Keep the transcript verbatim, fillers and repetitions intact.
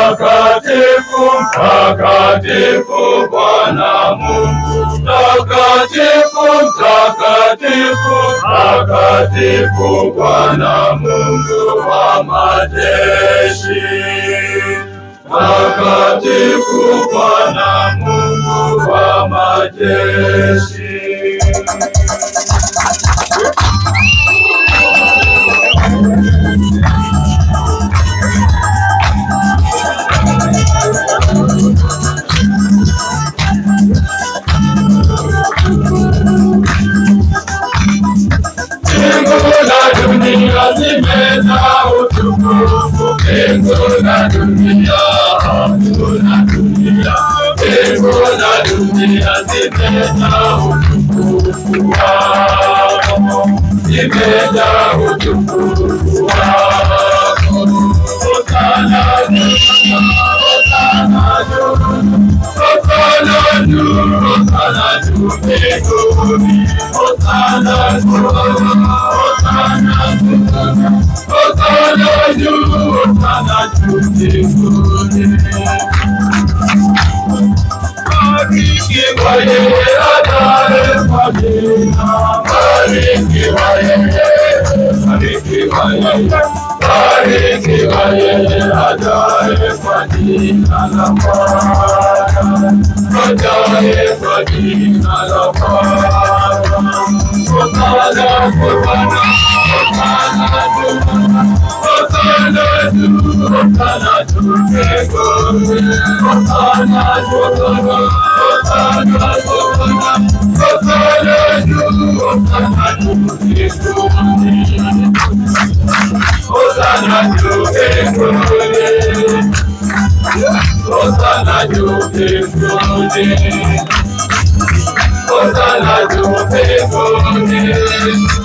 Mtakatifu, mtakatifu Bwana Mungu, mtakatifu, mtakatifu, mtakatifu Bwana Mungu wa majeshi. Mtakatifu Bwana Mungu wa majeshi. Dunia zimejaa utukufu, mbingu na dunia, mbingu na dunia, mbingu na dunia zimejaa utukufu wako, zimejaa utukufu wako. Hosana juu, hosana juu, hosana juu, hosana juu mbinguni, hosana juu. Hosana juu, hosana juu mbinguni. Barikiwa yeye ajaye kwa jina, barikiwa yeye, barikiwa yeye, barikiwa yeye ajaye kwa jina la Bwana, ajaye kwa jina la Bwana. Hosana, hosana, hosana juu, hosana juu, hosana juu mbinguni, hosana juu, hosana, hosana, hosana juu, hosana juu mbinguni, hosana juu mbinguni, hosana juu mbinguni. Hosana juu mbinguni.